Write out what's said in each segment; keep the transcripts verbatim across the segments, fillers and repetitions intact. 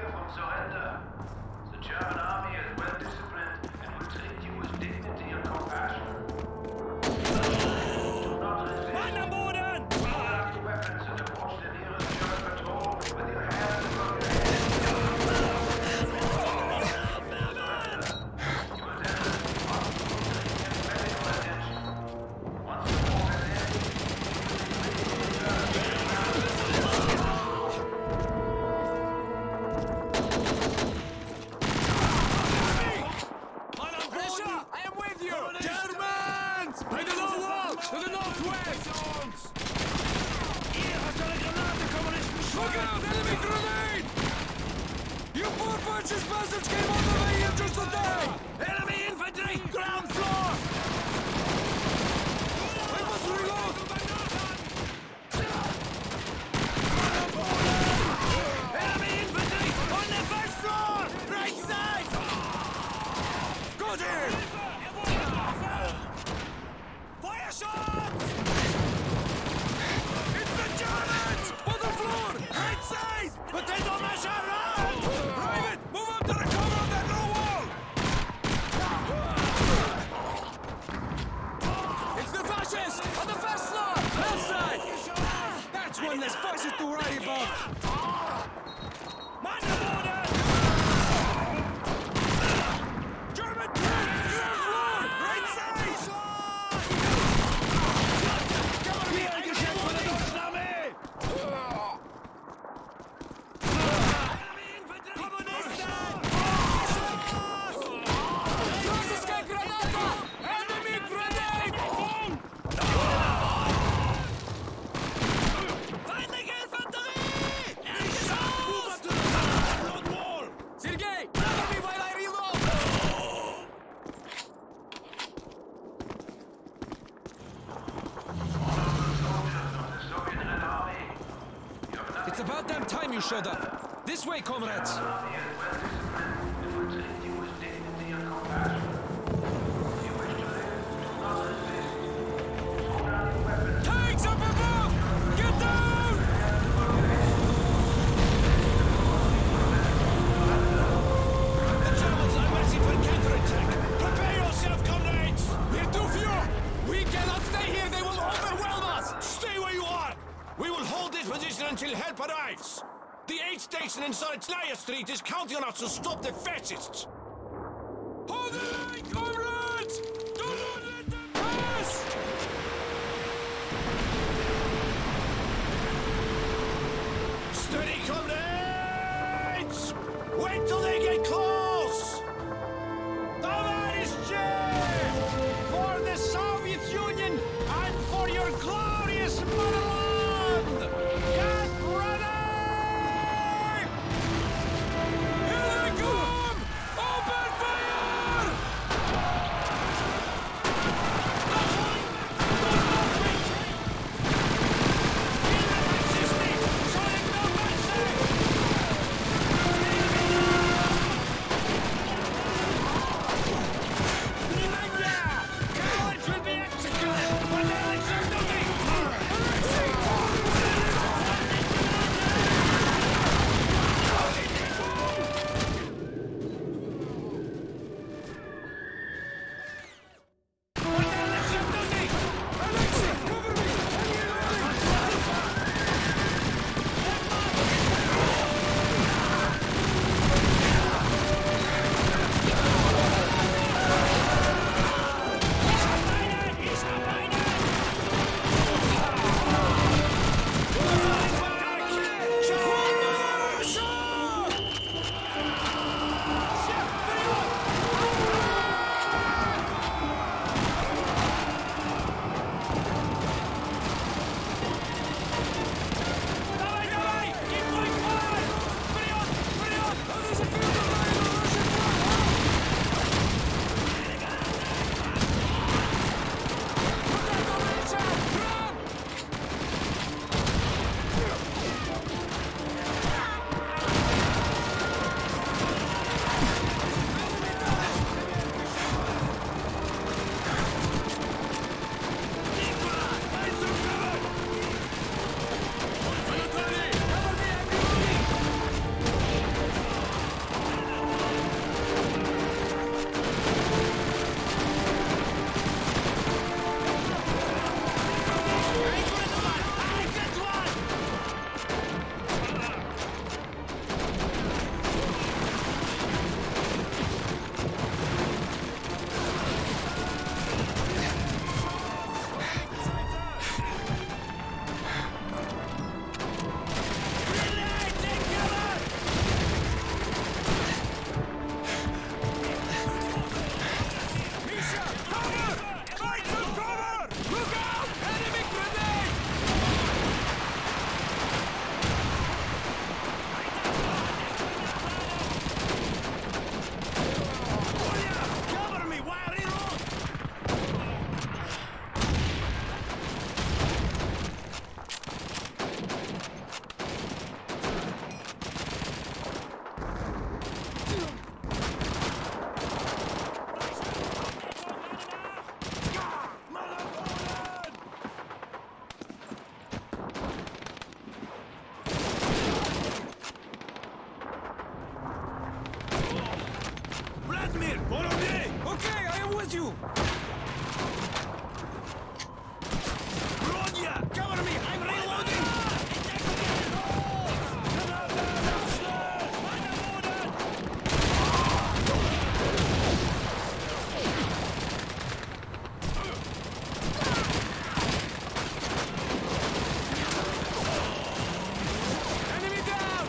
fear from surrender. The German army is well disciplined and will treat you with dignity and compassion. Do not resist. Mann am Boden! Pull out your weapons and approach the nearest German patrol with your hands above your head. You will then receive hospital training and medical attention. Once the war is ended, you will be free to return. Purchase buzzards came all the way here just today! Enemy infantry! Ground floor! I must reload! Enemy infantry! On the first floor! Right side! Got here! Fire shots! It's the Germans! Bottom floor! Right side! Potato masher! Private! Move up to the cover of that low wall! It's the fascists! On the first floor! Left side! That's one less fascist to worry about! Man the border! German tank! Ground floor! Right side! Cover me! I can shoot for the Durchnahme! It's about damn time you showed up. This way, comrades. Tanks up above! Get down! The Germans are massing for counterattack. Prepare yourself, comrades! We're too few! We cannot stay here. They will overwhelm us! Stay where you are! We will hold this position until help arrives! The aid station in Saritsnaya Street is counting on us to stop the fascists! Hold the line, comrades! Do not let them pass! Steady, comrades! Wait till they get close! Товарищи! For the Soviet Union and for your glorious motherland! Get ready! Here they come! Open fire! Vladimir, follow me! Okay, I am with you! Rodya, cover me! I'm reloading! Enemy down!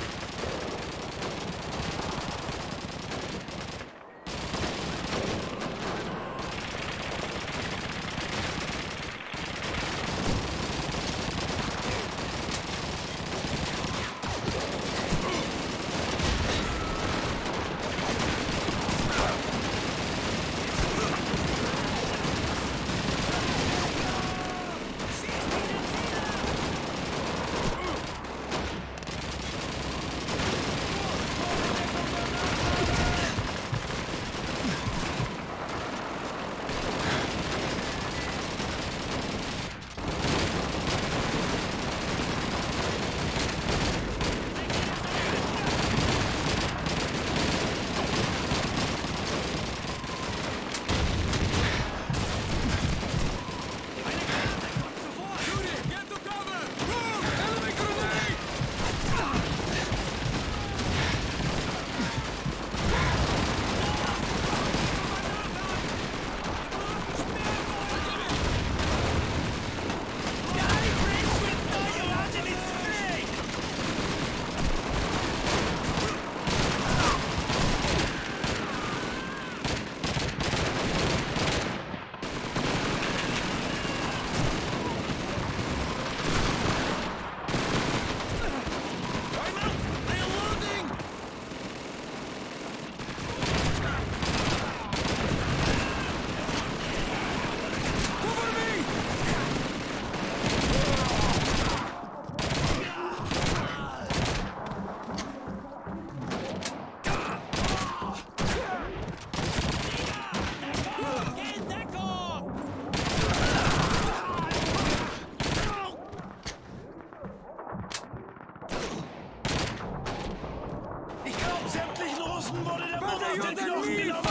Sämtlichen Russen wurde der Mund aus den Better you Knochen than me, genommen.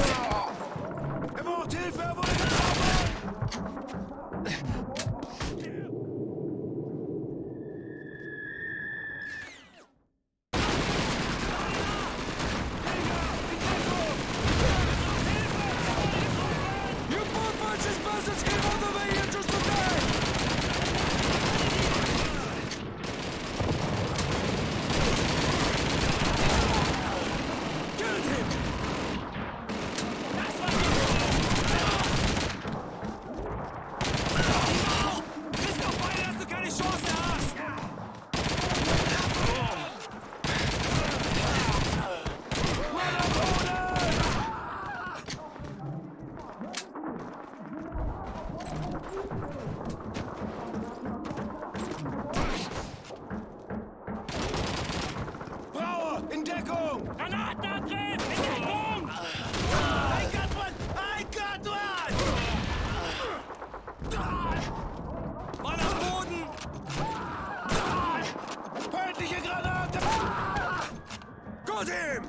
Er braucht Hilfe, er wurde getroffen! You poor bunches bastards came all the way here just to die! Killed him! Bist doch beide, dass du keine Chance hast! Brauer, in Deckung! Granatenangriff! In Deckung! I got one! I got one! Mann am Boden! Feindliche Granate! Got him!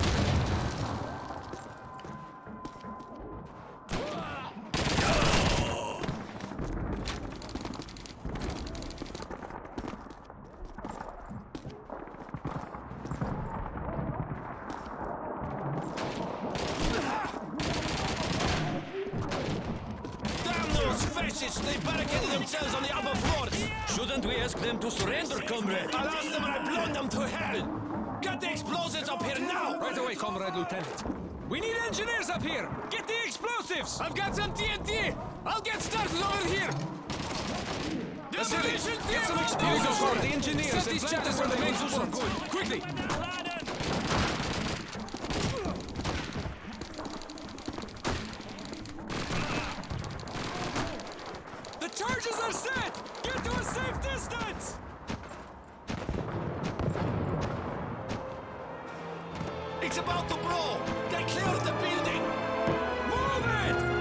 Damn those fascists! They barricaded themselves on the upper floors! Shouldn't we ask them to surrender, comrade? I'll ask them and I blow them to hell! Get the explosives up here now! Right away, Comrade Lieutenant. We need engineers up here! Get the explosives! I've got some T N T! I'll get started over here! Demolition team! Get some explosives for the engineers! Set these chapters where the main support. Quickly! The charges are set! Get to a safe distance! It's about to blow! They cleared the building! Move it!